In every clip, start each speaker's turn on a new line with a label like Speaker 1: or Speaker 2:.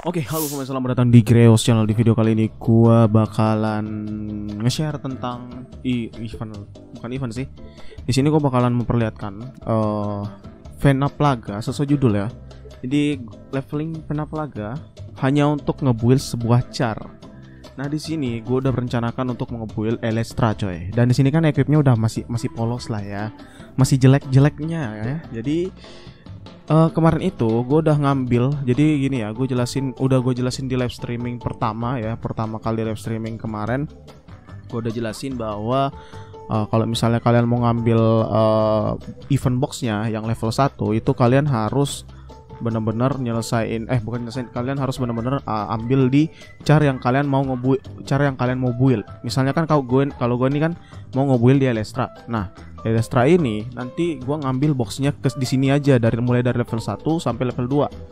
Speaker 1: Oke, halo semuanya, selamat datang di Greos Channel. Di video kali ini gua bakalan nge-share tentang bukan event sih. Di sini gua bakalan memperlihatkan Vena Plaga sesuai judul ya. Jadi leveling Vena Plaga hanya untuk nge-build sebuah char. Nah, di sini gua udah merencanakan untuk nge-build Elestra coy. Dan di sini kan equipnya udah masih polos lah ya. Masih jelek-jeleknya ya. Jadi kemarin itu gue udah ngambil, jadi gini ya, gue jelasin di live streaming pertama ya, pertama kali live streaming kemarin, gue udah jelasin bahwa kalau misalnya kalian mau ngambil event boxnya yang level 1 itu kalian harus benar-benar kalian harus benar-benar ambil di cara yang kalian mau build. Misalnya kan kalau gue ini kan mau nge-build di Elestra. Nah, Elestra ini nanti gue ngambil boxnya di sini aja mulai dari level 1 sampai level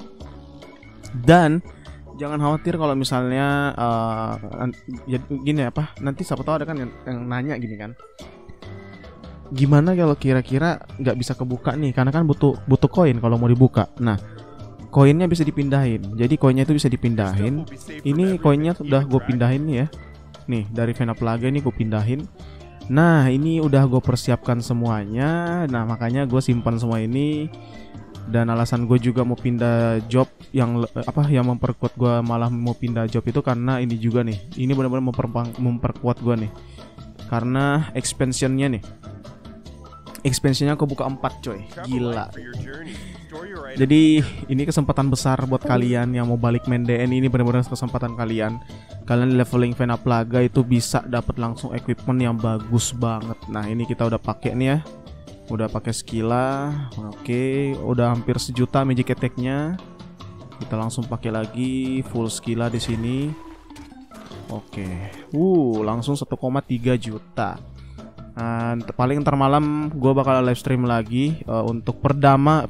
Speaker 1: 2. Dan jangan khawatir kalau misalnya gini apa, nanti siapa tahu ada kan yang nanya gini kan, gimana kalau kira-kira nggak bisa kebuka nih, karena kan butuh koin kalau mau dibuka. Nah, koinnya bisa dipindahin. Jadi koinnya itu bisa dipindahin. Ini koinnya sudah gue pindahin nih ya. Nih dari Vena Plaga ini gue pindahin. Nah, ini udah gue persiapkan semuanya. Nah, makanya gue simpan semua ini. Dan alasan gue juga mau pindah job yang memperkuat gue malah mau pindah job itu karena ini juga nih. Ini benar-benar memperkuat gue nih. Karena expansionnya nih. Expansionnya aku buka 4 coy. Gila. Jadi ini kesempatan besar buat kalian yang mau balik main DN. Ini benar-benar kesempatan kalian. Kalian leveling Vena Plaga itu bisa dapat langsung equipment yang bagus banget. Nah, ini kita udah pakai nih ya. Udah pakai skilla. Oke, udah hampir 1 juta magic attack-nya. Kita langsung pakai lagi full skilla di sini. Oke. Langsung 1,3 juta. Paling ntar malam gue bakal live stream lagi untuk perdana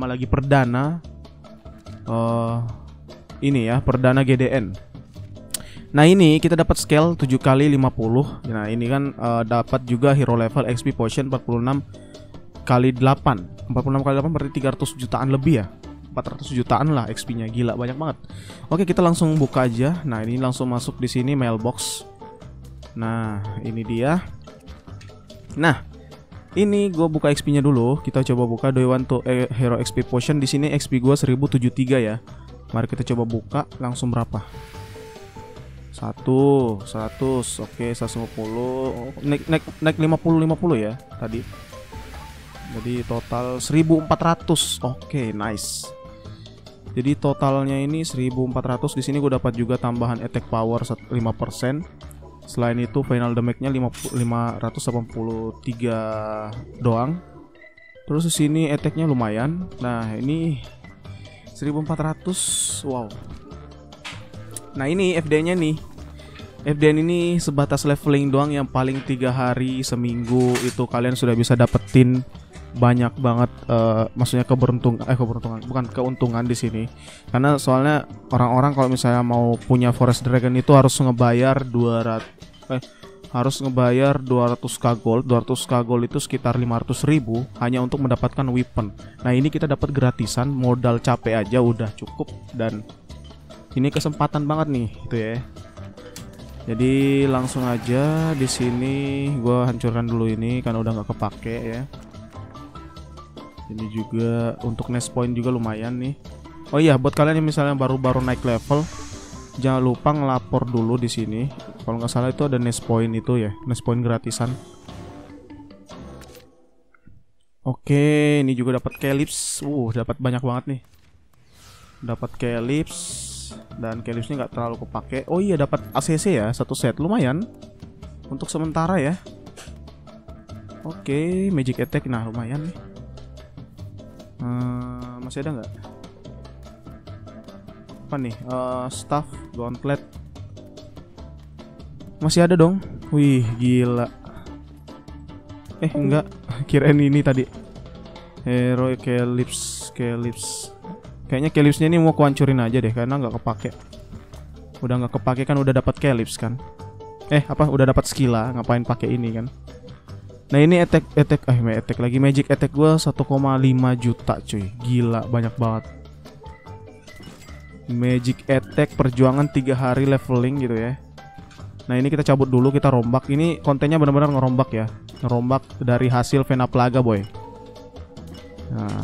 Speaker 1: ini ya, perdana GDN. Nah, ini kita dapat scale 7 kali 50. Nah, ini kan dapat juga hero level XP potion 46 kali 8. 46 kali 8 berarti 300 jutaan lebih ya. 400 jutaan lah XP-nya, gila banyak banget. Oke, kita langsung buka aja. Nah, ini langsung masuk di sini mailbox. Nah, ini dia. Nah, ini gue buka XP-nya dulu. Kita coba buka do you want to hero XP potion. Di sini XP gue 1073 ya. Mari kita coba buka. Langsung berapa? 100. Oke, 150. Naik 50 ya tadi. Jadi total 1400. Oke, nice. Jadi totalnya ini 1400. Di sini gue dapat juga tambahan attack power 5%. Selain itu final damage-nya 583 doang. Terus di sini attack-nya lumayan. Nah, ini 1400. Wow. Nah, ini FD-nya nih. FDN ini sebatas leveling doang yang paling 3 hari seminggu itu kalian sudah bisa dapetin banyak banget, maksudnya keuntungan di sini. Karena soalnya orang-orang kalau misalnya mau punya Forest Dragon itu harus ngebayar 200k gold. 200k gold itu sekitar 500.000 hanya untuk mendapatkan weapon. Nah, ini kita dapat gratisan, modal capek aja udah cukup. Dan ini kesempatan banget nih itu ya. Jadi langsung aja di sini gua hancurkan dulu ini kan udah nggak kepake ya. Ini juga untuk nest point juga lumayan nih. Oh iya, buat kalian yang misalnya baru-baru naik level, jangan lupa ngelapor dulu di sini. Kalau nggak salah itu ada nest point itu ya, nest point gratisan. Oke, ini juga dapat Calyps. Dapat banyak banget nih. Dapat Calyps dan Calypsnya nggak terlalu kepake. Oh iya, dapat ACC ya, 1 set lumayan untuk sementara ya. Oke, magic attack, nah lumayan nih. Masih ada nggak? Apa nih? Staff, gauntlet. Masih ada dong. Wih, gila. Enggak. Kirain ini tadi. Hero Calyps. Kayaknya Calypsnya ini mau kuhancurin aja deh karena nggak kepake. Udah nggak kepake kan udah dapat Calyps kan. Udah dapat skilla, ngapain pakai ini kan? Nah, ini attack lagi magic attack gue 1,5 juta cuy. Gila banyak banget. Magic Attack perjuangan 3 hari leveling gitu ya. Nah ini kita cabut dulu, kita rombak. Ini kontennya benar-benar ngerombak ya. Ngerombak dari hasil Vena Plaga boy. Nah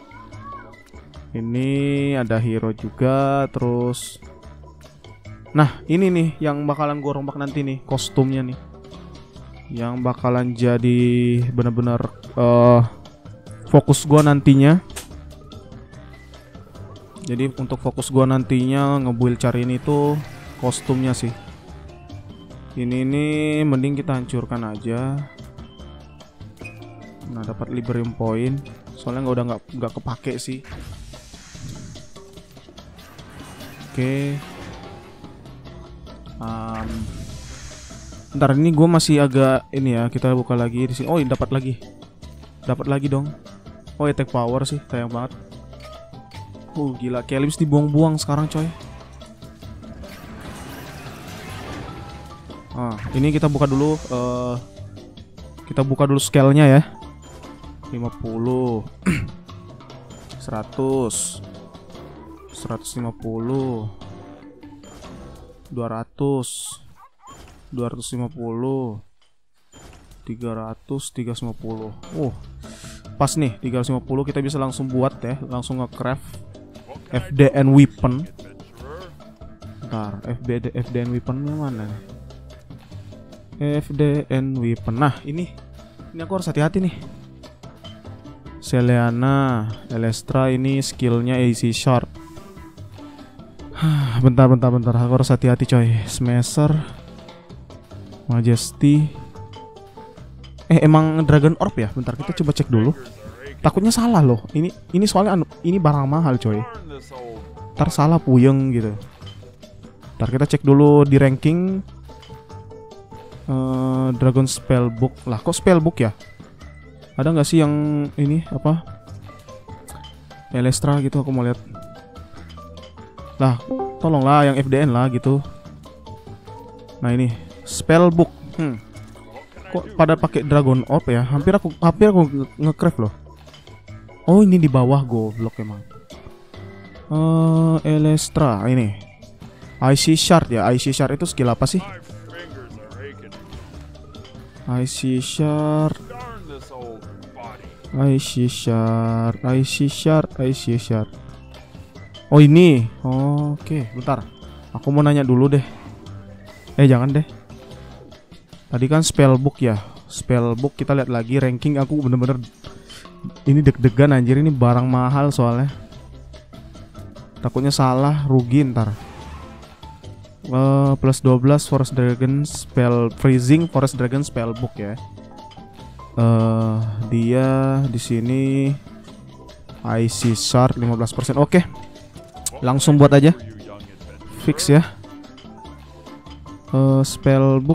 Speaker 1: ini ada hero juga. Terus nah ini nih yang bakalan gue rombak nanti nih, kostumnya nih, yang bakalan jadi benar-benar fokus gue nantinya. Jadi untuk fokus gue nantinya ngebuild cariin itu kostumnya sih. Ini mending kita hancurkan aja. Nah dapat Liberium Point. Soalnya nggak kepake sih. Oke. Bentar ini gue masih agak ini ya. Kita buka lagi di sini. Oh dapat lagi dong. Oh attack power sih, sayang banget. Gila, Calyps dibuang-buang sekarang coy. Ini kita buka dulu scale-nya ya. 50 100 150 200 250 300 350. Pas nih 350, kita bisa langsung buat ya, langsung nge-craft FDN weapon. Bentar, FDN weaponnya mana nih? FDN weapon. Nah, ini aku harus hati-hati nih. Selena, Elestra ini skillnya AC Shard. Bentar, aku harus hati-hati coy. Smasher, Majesty. Emang Dragon Orb ya? Bentar, kita coba cek dulu. Takutnya salah loh. Ini soalnya ini barang mahal coy. Ntar salah puyeng gitu. Ntar kita cek dulu di ranking. Dragon Spellbook. Lah kok Spellbook ya? Ada nggak sih yang ini apa? Elestra gitu, aku mau lihat. Lah, tolonglah yang FDN lah gitu. Nah ini Spellbook. Kok pada pakai Dragon Orb ya? Hampir aku nge-craft loh. Oh ini di bawah goblok emang. Elestra ini IC Shard ya. IC Shard itu skill apa sih? IC Shard. Oh ini. Oke, bentar. Aku mau nanya dulu deh. Jangan deh. Tadi kan Spellbook ya. Spellbook kita lihat lagi ranking. Aku bener-bener ini deg-degan anjir, ini barang mahal soalnya. Takutnya salah, rugi ntar. Plus 12 Forest Dragon Spell Freezing Forest Dragon Spellbook ya. Dia di sini IC Shard 15%. Oke. Langsung buat aja. Fix ya. Spellbook.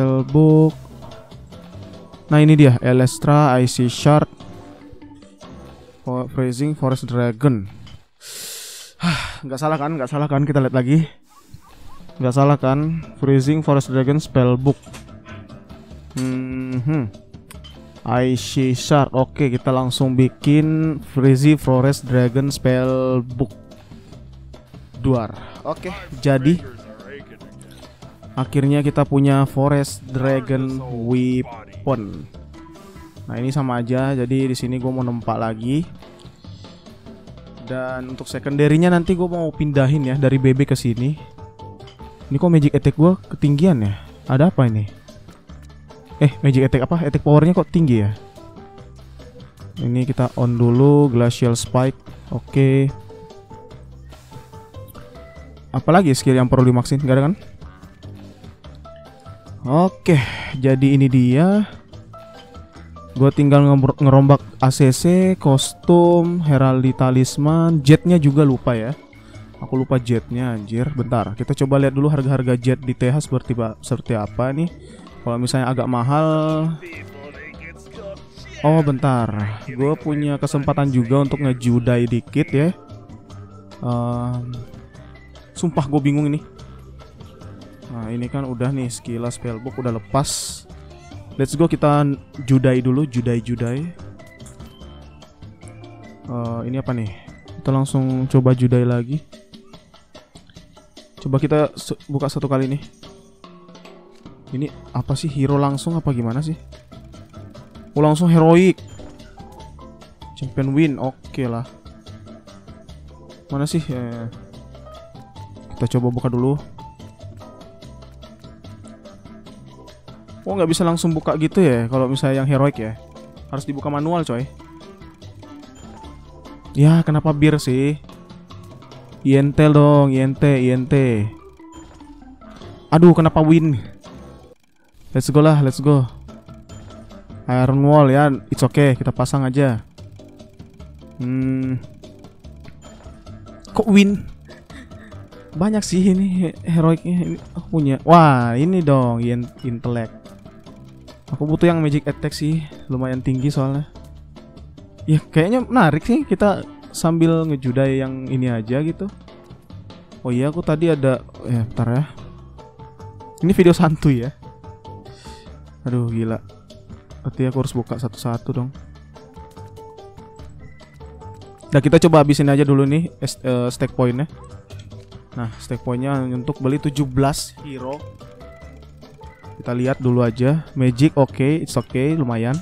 Speaker 1: Nah ini dia Elestra IC Shard Freezing Forest Dragon. Nggak salah kan? Kita lihat lagi. Nggak salah kan? Freezing Forest Dragon Spellbook. IC Shard. Oke, kita langsung bikin Freezing Forest Dragon Spellbook Duar. Oke, jadi akhirnya kita punya Forest Dragon Weapon. Nah, ini sama aja. Jadi di sini gue mau nempak lagi. Dan untuk secondary-nya nanti gue mau pindahin ya dari BB ke sini. Ini kok magic attack gue ketinggian ya? Ada apa ini? Magic attack apa? Attack powernya kok tinggi ya? Ini kita on dulu Glacial Spike. Oke. Apalagi skill yang perlu dimaksin? Gak ada kan? Oke, jadi ini dia. Gue tinggal ngerombak ACC, kostum, Heraldi Talisman, jetnya juga lupa ya. Aku lupa jetnya anjir. Bentar, kita coba lihat dulu harga-harga jet di TH seperti apa nih. Kalau misalnya agak mahal. Oh bentar, gue punya kesempatan juga untuk ngejudai dikit ya. Sumpah gue bingung ini. Nah ini kan udah nih skill spellbook udah lepas. Let's go, kita judai dulu, judai. Ini apa nih? Kita langsung coba judai lagi. Coba kita buka satu kali nih. Ini apa sih, hero langsung apa gimana sih? Oh langsung heroic. Champion win, oke lah. Mana sih? Kita coba buka dulu. Oh nggak bisa langsung buka gitu ya? Kalau misalnya yang heroic ya, harus dibuka manual coy. Ya kenapa bir sih? INT dong, INT. Aduh kenapa win? Let's go lah, let's go. Iron wall ya, it's okay, kita pasang aja. Kok win? Banyak sih ini heroicnya ini punya. Wah ini dong, intellect. Aku butuh yang magic attack sih, lumayan tinggi soalnya. Ya kayaknya menarik sih, kita sambil ngejudai yang ini aja gitu. Oh iya aku tadi ada, bentar ya. Ini video santuy ya. Aduh gila. Berarti aku harus buka satu-satu dong. Nah kita coba habisin aja dulu nih stack pointnya. Nah stack pointnya untuk beli 17 hero. Kita lihat dulu aja. Magic oke, it's okay, lumayan.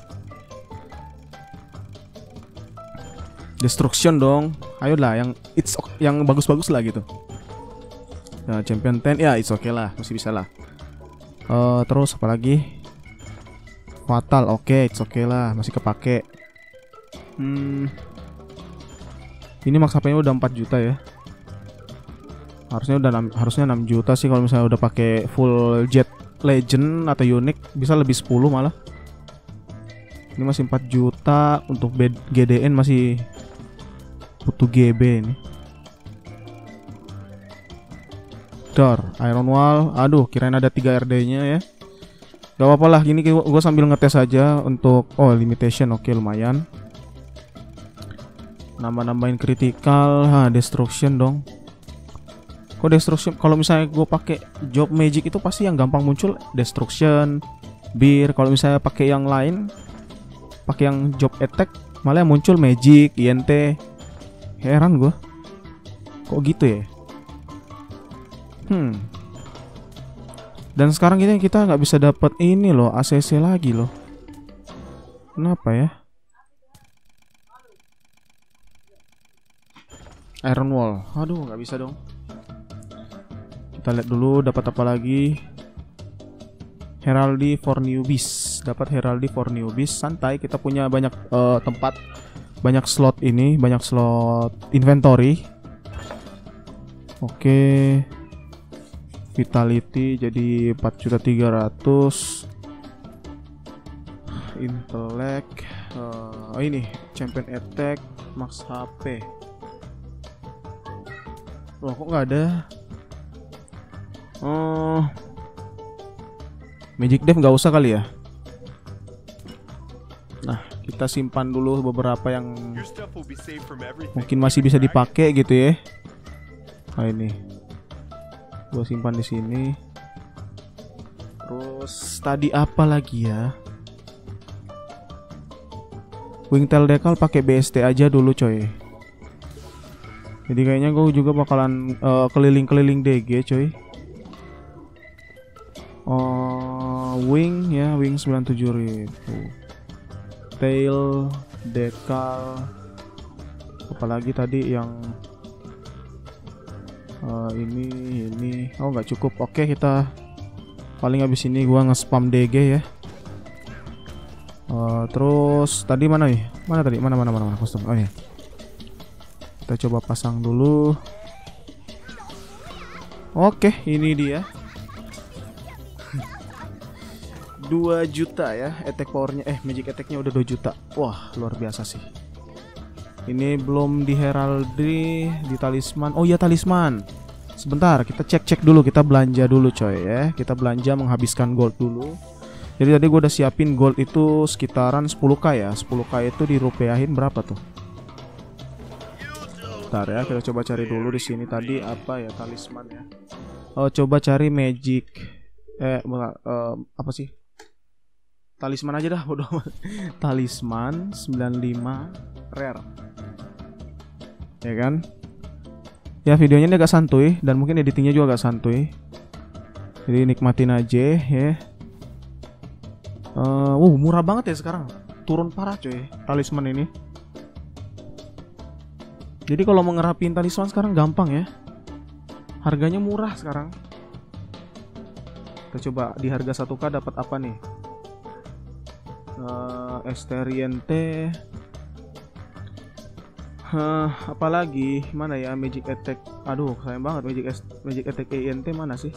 Speaker 1: Destruction dong. Ayolah yang bagus-bagus lah gitu. Nah, champion 10 ya it's okay lah, masih bisa lah. Terus apa lagi? Fatal oke, it's okay lah, masih kepake. Ini max HP-nya udah 4 juta ya. Harusnya 6 juta sih kalau misalnya udah pakai full jet legend atau unique, bisa lebih 10 malah. Ini masih 4 juta untuk GDN, masih butuh GB ini. Iron wall, aduh kirain ada 3 RD-nya ya. Gak apa-apa lah, gini gue sambil ngetes aja untuk limitation, oke lumayan. Nambahin critical, destruction dong. Kok destruction? Kalau misalnya gue pakai job magic itu pasti yang gampang muncul destruction, beer. Kalau misalnya pakai yang lain, pakai yang job attack, malah yang muncul magic, INT. Heran gue, kok gitu ya? Dan sekarang kita nggak bisa dapat ini loh, ACC lagi loh. Kenapa ya? Iron wall, aduh nggak bisa dong. Kita lihat dulu dapat apa lagi. Heraldry for newbies, dapat heraldry for newbies, santai. Kita punya banyak tempat, banyak slot ini, banyak slot inventory. Oke. Vitality jadi 4.300.000. Intellect, ini champion attack, max HP. Loh kok nggak ada? Magic Dev nggak usah kali ya. Nah kita simpan dulu beberapa yang mungkin masih bisa dipakai gitu ya. Nah ini gue simpan di sini. Terus tadi apa lagi ya? Wingtail Decal pakai BST aja dulu coy. Jadi kayaknya gue juga bakalan keliling-keliling DG coy. Wing ya, wing 97.000. Tail Decal. Apalagi tadi yang ini nggak cukup. Oke kita paling habis ini gua nge-spam DG ya. Terus tadi mana nih? Mana kostum? Oh ya. Kita coba pasang dulu. Oke, ini dia. 2 juta ya attack powernya. Magic attacknya udah 2 juta. Wah luar biasa sih. Ini belum di heraldry, di talisman. Oh iya talisman. Sebentar, kita cek dulu, kita belanja dulu coy ya. Kita belanja menghabiskan gold dulu. Jadi tadi gue udah siapin gold itu sekitaran 10k ya. 10k itu dirupiahin berapa tuh? Bentar ya, kita coba cari dulu di sini tadi apa ya talisman ya. Coba cari magic. Apa sih? Talisman aja dah, bodoh. Talisman 95 rare. Ya kan? Ya videonya ini agak santuy dan mungkin editingnya juga agak santuy. Jadi nikmatin aja ya. Murah banget ya sekarang. Turun parah coy talisman ini. Jadi kalau mau ngerapiin talisman sekarang gampang ya. Harganya murah sekarang. Kita coba di harga 1K dapat apa nih? Esteriente. Apalagi mana ya, Magic Attack. Aduh sayang banget Magic Attack ENT mana sih?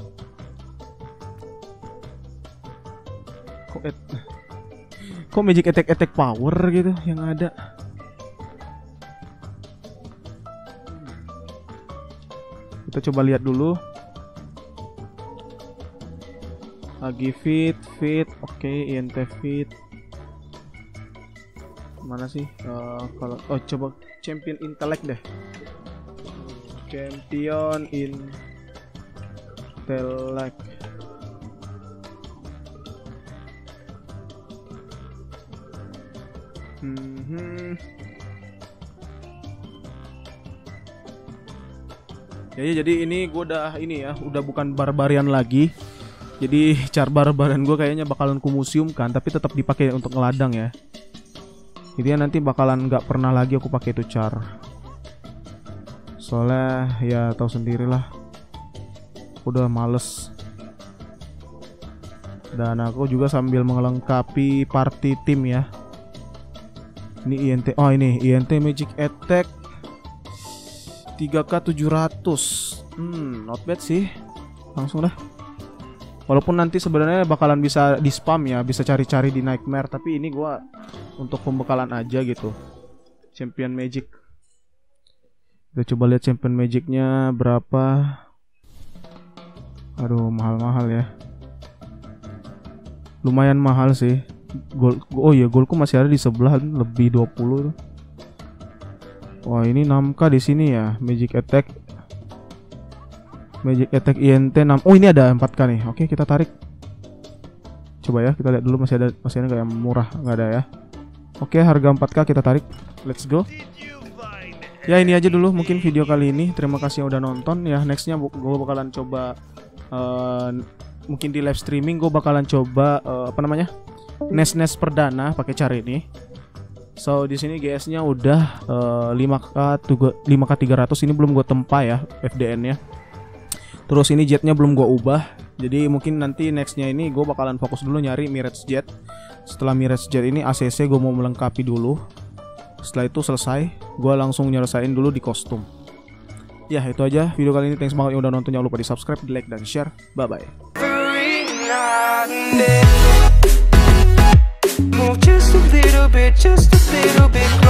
Speaker 1: Kok Magic Attack power gitu yang ada? Kita coba lihat dulu. Lagi fit, oke, ENT fit. Mana sih? Kalau coba Champion Intellect deh. Champion Intellect. Jadi ini gue udah bukan barbarian lagi. Jadi char barbarian gue kayaknya bakalan ku museum kan, tapi tetap dipakai untuk ngeladang ya. Jadi nanti bakalan nggak pernah lagi aku pakai itu char. Soalnya ya tahu sendirilah, udah males. Dan aku juga sambil melengkapi party tim ya. Ini INT, ini INT Magic Attack 3K 700. Not bad sih. Langsung dah. Walaupun nanti sebenarnya bakalan bisa di spam ya, bisa cari-cari di Nightmare, tapi ini gua untuk pembekalan aja gitu. Champion Magic. Kita coba lihat Champion Magicnya berapa. Aduh, mahal-mahal ya. Lumayan mahal sih. Goldku masih ada di sebelah, lebih 20 tuh. Wah, ini 6K di sini ya. Magic Attack INT 6. Oh, ini ada 4K nih. Oke, kita tarik. Coba ya, kita lihat dulu masih ada nggak yang murah, nggak ada ya. Oke, harga 4K kita tarik. Let's go. Ya, ini aja dulu mungkin video kali ini. Terima kasih yang udah nonton ya. Nextnya gue bakalan coba mungkin di live streaming gue bakalan coba NES perdana pakai cara ini. So di sini GS-nya udah 5K 300. Ini belum gue tempa ya FDN-nya. Terus ini jetnya belum gue ubah. Jadi mungkin nanti nextnya ini gue bakalan fokus dulu nyari Mirage Jet. Setelah Mirage Jet ini ACC gue mau melengkapi dulu. Setelah itu selesai, gue langsung nyelesain dulu di kostum. Ya itu aja video kali ini. Thanks banget yang udah nonton. Jangan lupa di subscribe, di like, dan share. Bye bye. Move just a little bit closer.